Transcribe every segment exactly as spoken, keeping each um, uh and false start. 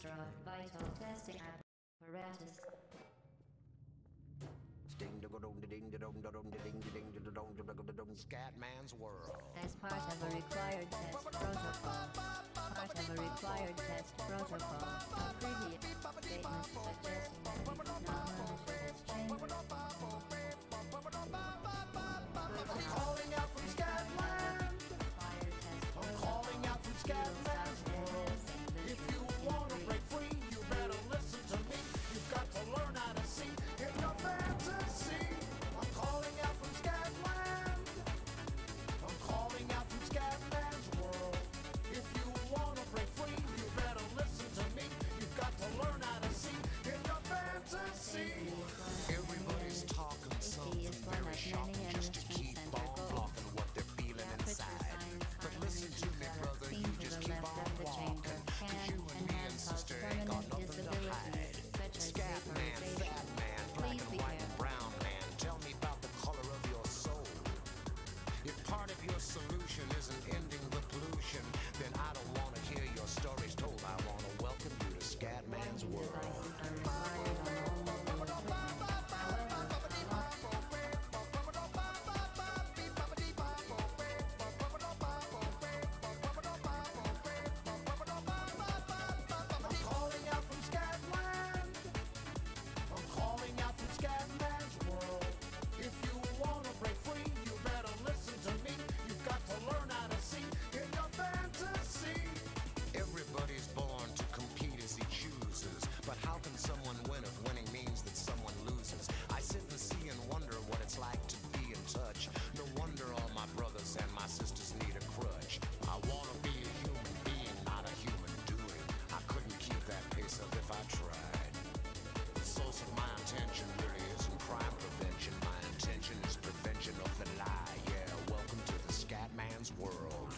extra vital testing apparatus. Scatman's World. As part of a required test protocol, part of a required test protocol, a previous statement suggesting that the technology has changed. I'm calling out from Scatland. I'm calling out from Scatman's World. If you want to break free, you better listen to me. You've got to learn how to see in your fantasy. I'm calling out from Scatland. I'm calling out from Scatman's World. If you want to break free, you better listen to me. You've got to learn how to see in your fantasy. Everybody's talking something very shocking just to keep on blocking what they're feeling inside. But listen to me, brother, you just keep on walking, cause you and me and sister ain't got nothing to hide. Scat man, fat man, black and white and brown man, tell me about the color of your soul. If part of your solution isn't ending the pollution, then I don't want to hear your stories told. I want to welcome you to Scatman's World. But how can someone win if winning means that someone loses? I sit and see and wonder what it's like to be in touch. No wonder all my brothers and my sisters need a crutch. I wanna be a human being, not a human doing. I couldn't keep that pace up if I tried. The source of my intention really isn't crime prevention. My intention is prevention of the lie. Yeah, welcome to the Scatman's World.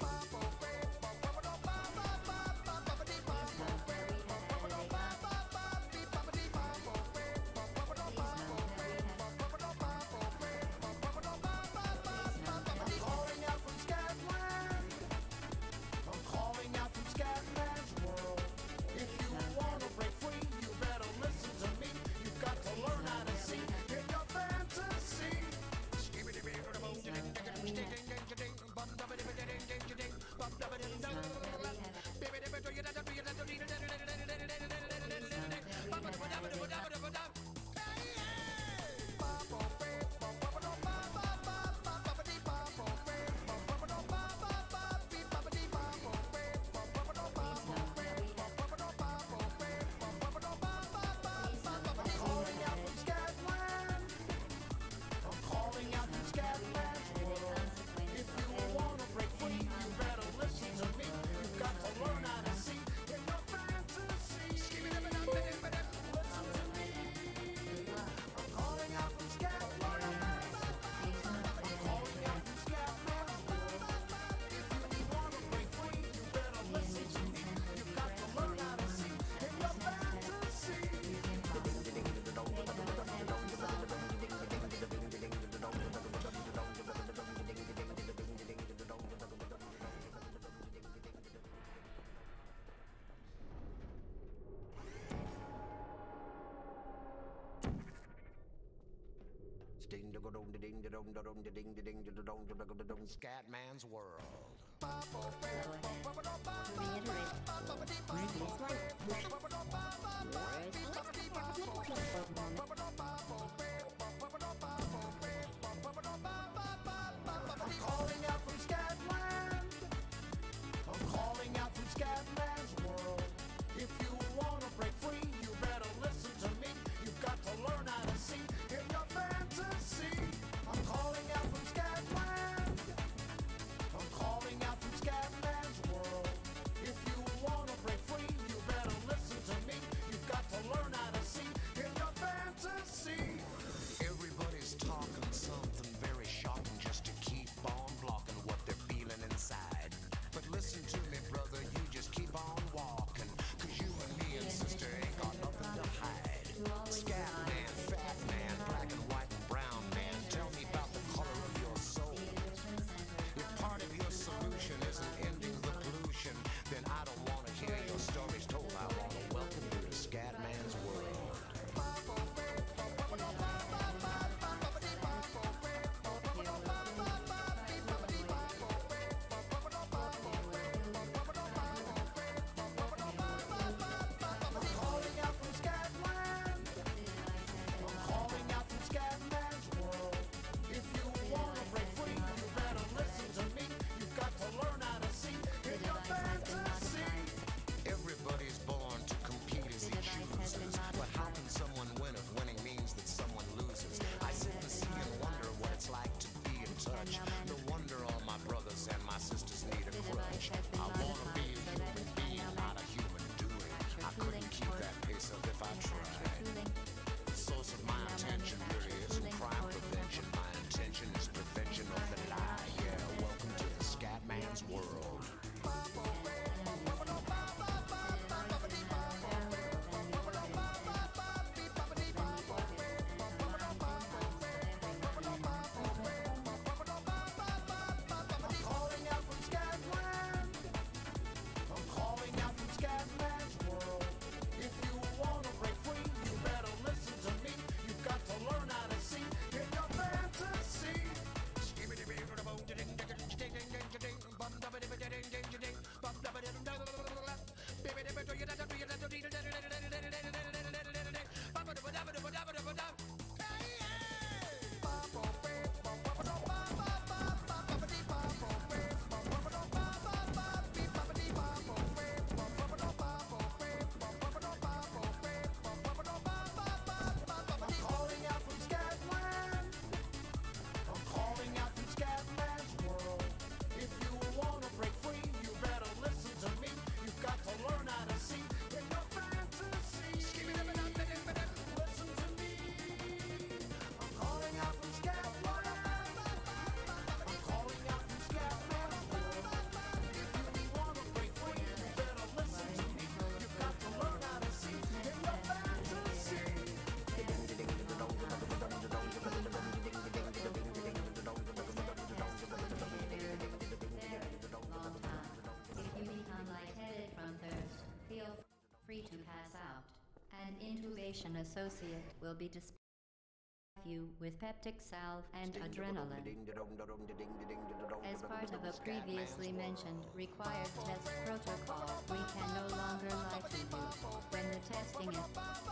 Scatman's World. I'm calling out from Scatland. I'm calling out from Scatman's World. If you want to break free, you better listen to me. You've got to learn how to see in your fantasy. I'm calling out from Scatland. I'm calling out from Scatman's World. If you want to break free, you better listen to me. You've got to learn how An intubation associate will be dispatched you with peptic salve and adrenaline. As part of a previously mentioned required test protocol, we can no longer lie to you when the testing is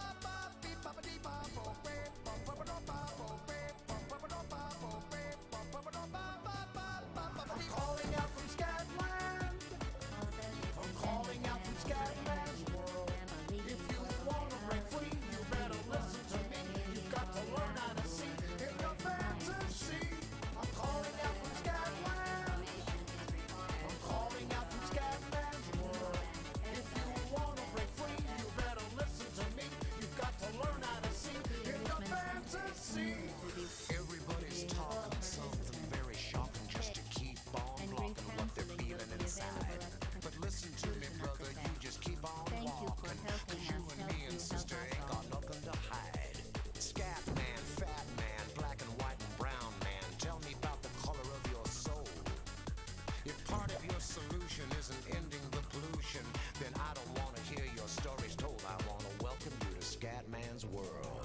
I'm calling out from Scotland. I'm calling out from Scotland's world. If you wanna break free, you better listen to me. You've got to learn how to see in your fantasy. I'm calling out from Scotland. I'm calling out from Scotland's world. If you wanna break free, you better listen to me. You've got to learn how to see in your fantasy. Everybody's talking something very shocking just to keep on blocking what they're feeling inside. But listen to me, brother, you just keep on walking. Cause you and me and sister ain't got nothing to hide. Scat man, fat man, black and white and brown man, tell me about the color of your soul. If part of your solution isn't ending the pollution, then I don't want to hear your stories told. I want to welcome you to Scat Man's world.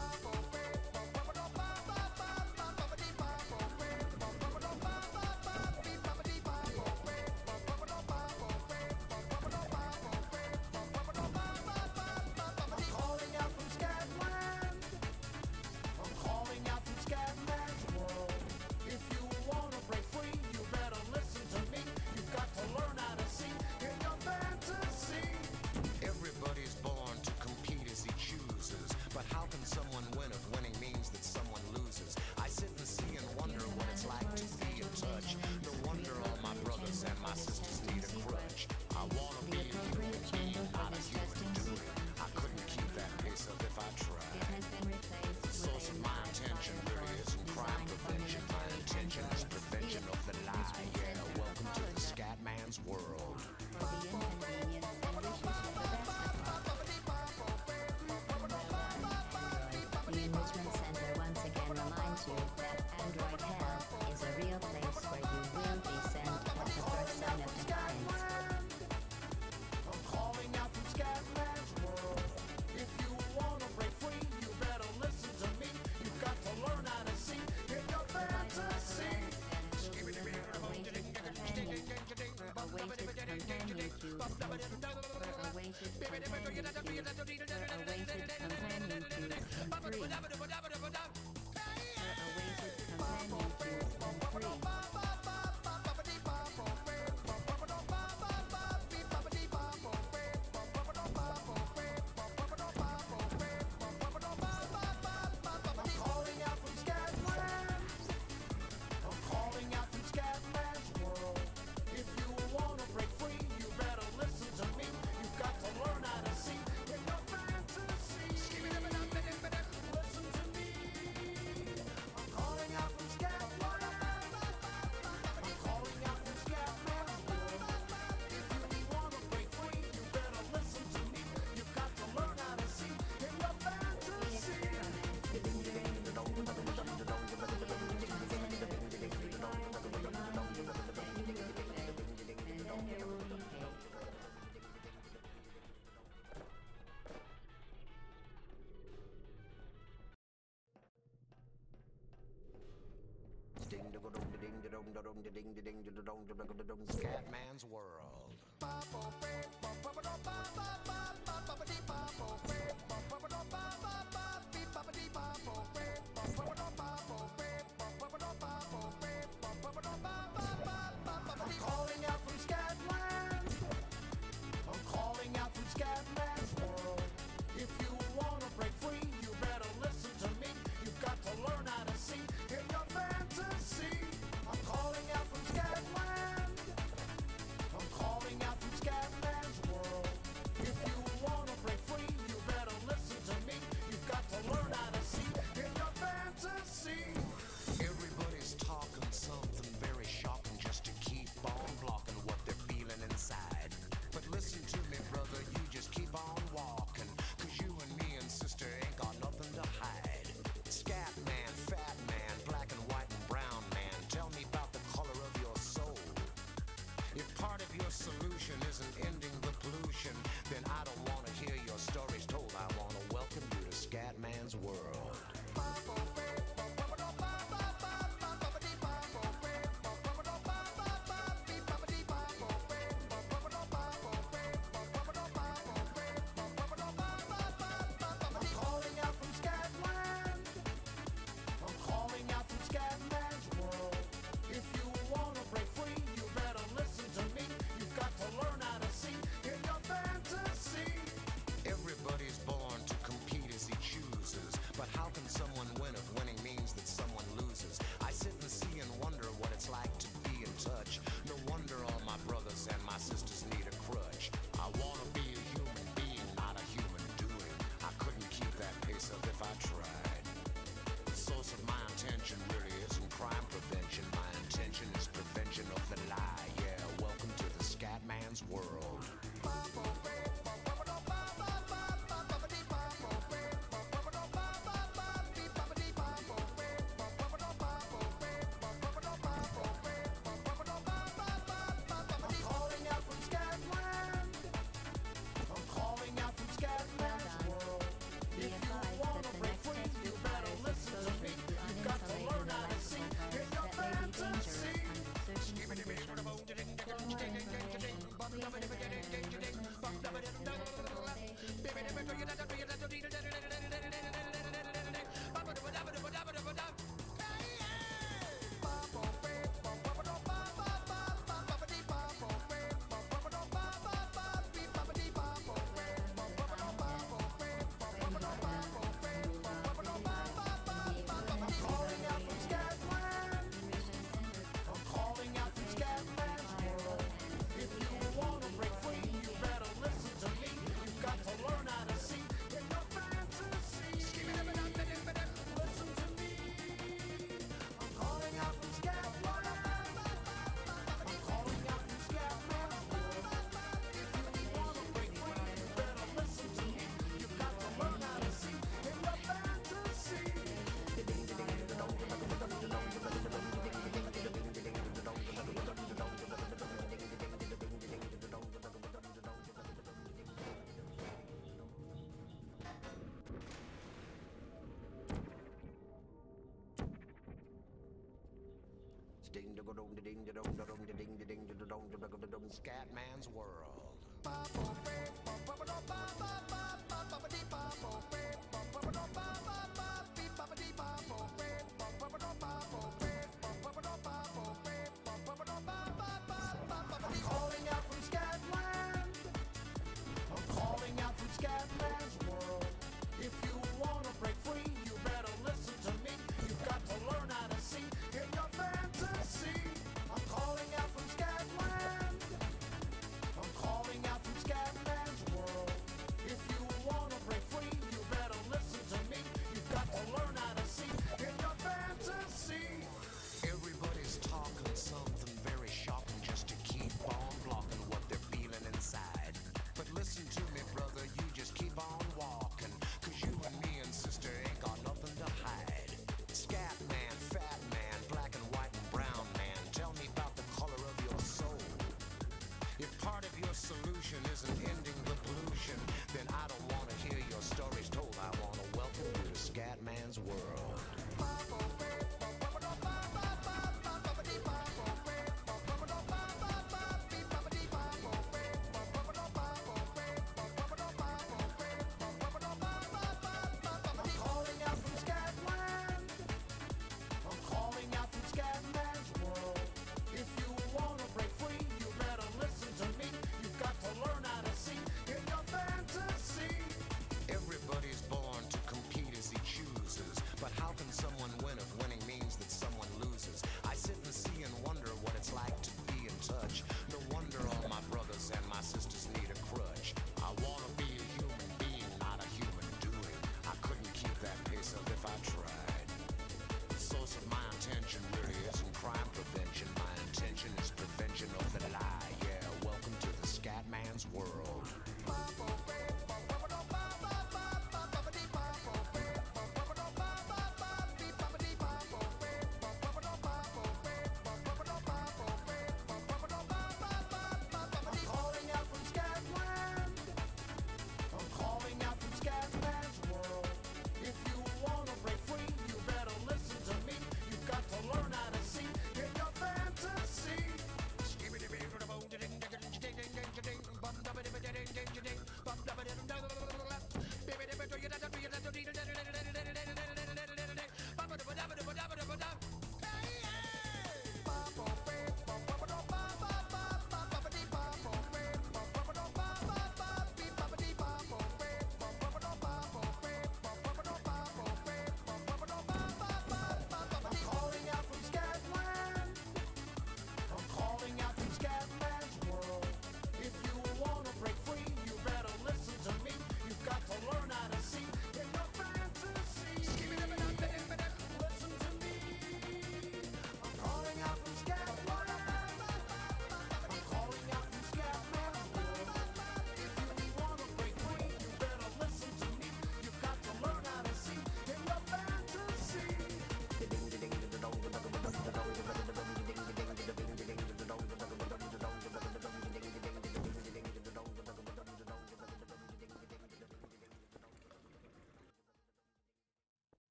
But how can someone win if winning means that someone loses? I sit and see and wonder what it's like to be in touch. No wonder all my brothers and my sisters need a crutch. I wanna be a human being, not a human doing. I couldn't keep that pace up if I tried. The source of my intention really isn't crime prevention. My intention is prevention of the lie. Yeah, welcome to the Scat Man's world. The Enrichment Center once again reminds you that Android Hell is a real place where you will be sent at the first sign of defiance. I'm calling out from Scotland's world. If you wanna break free, you better listen to me. You've got to learn how to see in your fantasy. Awaited companion cubes. Awaited companion cubes. Awaited companion cubes. Three. Awaited companion cubes. Three. Scat Man's world. I'm calling out from Scotland. I'm calling out from Scotland's world. If you wanna break free, you better listen to me. You've got to learn how to see in your fantasy. I'm calling out from Scotland. I'm calling out from Scotland's world. If you wanna break free, you better Scatman's World. Scatman's World. Scatman's World. If you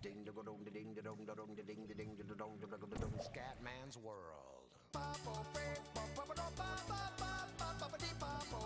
Scatman's World.